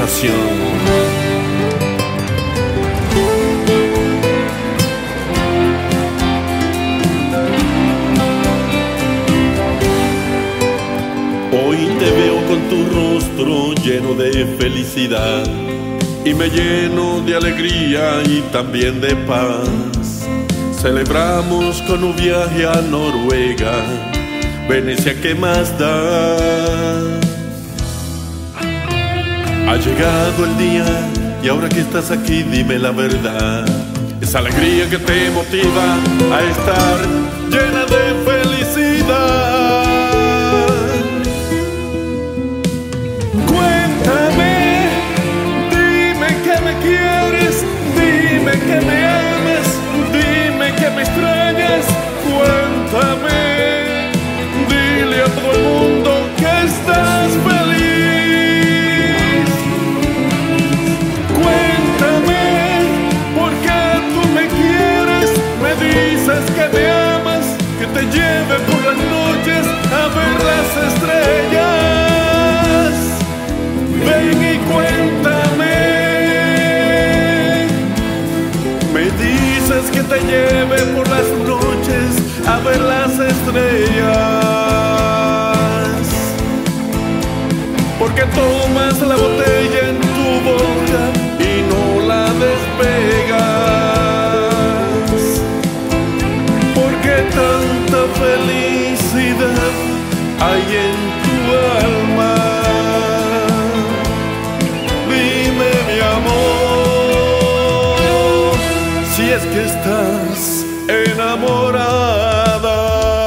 conversación. Hoy te veo con tu rostro lleno de felicidad y me lleno de alegría y también de paz. Celebramos con un viaje a Noruega, Venecia, ¿qué más da? Ha llegado el día y ahora que estás aquí dime la verdad. Esa alegría que te motiva a estar llena de felicidad. Que me amas, dime que me extrañas, cuéntame, dile a todo el mundo que estás feliz. Cuéntame, por qué tú me quieres, me dices que me amas, que te lleve por las noches a ver las estrellas. Ven y cuéntame. Que te lleve por las noches a ver las estrellas. Porque tomas la botella en tu boca y no la despegas. Porque tanta felicidad hay en tu alma. Dime, mi amor, si es que estás enamorada.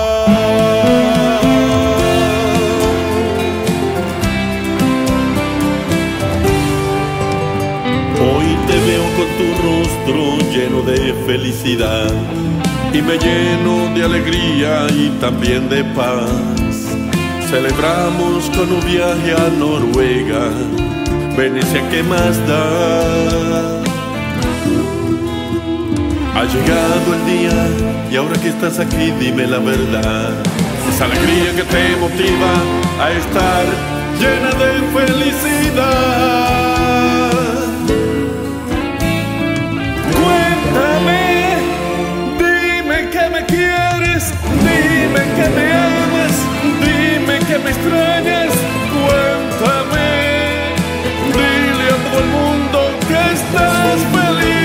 Hoy te veo con tu rostro lleno de felicidad y me lleno de alegría y también de paz. Celebramos con un viaje a Noruega, Venecia, ¿qué más da? Ha llegado el día y ahora que estás aquí dime la verdad. Esa alegría que te motiva a estar llena de felicidad. Cuéntame, dime que me quieres, dime que me amas, dime que me extrañas, cuéntame, dile a todo el mundo que estás feliz.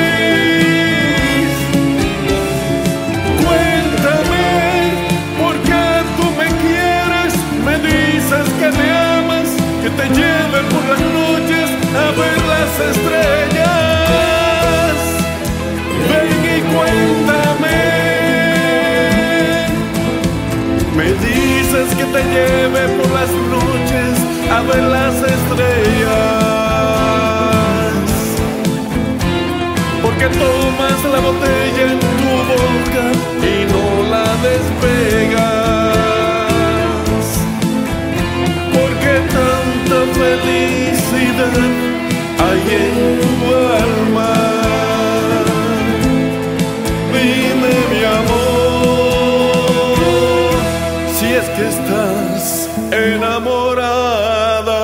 Que me amas, que te lleve por las noches a ver las estrellas. Ven y cuéntame. Me dices que te lleve por las noches a ver las estrellas. Porque tomas la botella en tu boca y no la despegas. Tanta felicidad hay en tu alma. Dime, mi amor, si es que estás enamorada.